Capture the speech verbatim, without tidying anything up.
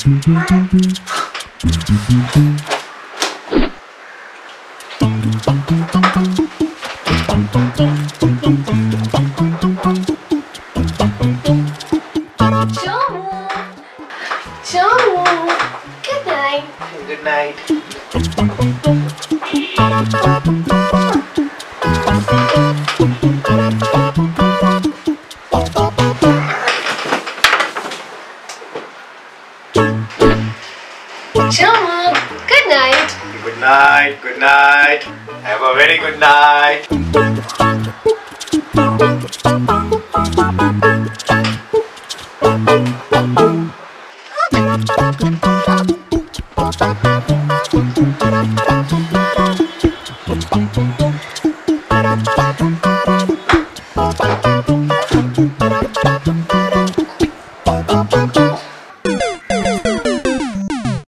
Joe, good night. Good night. Joe, good night. Good night. Good night. Have a very good night. Joe.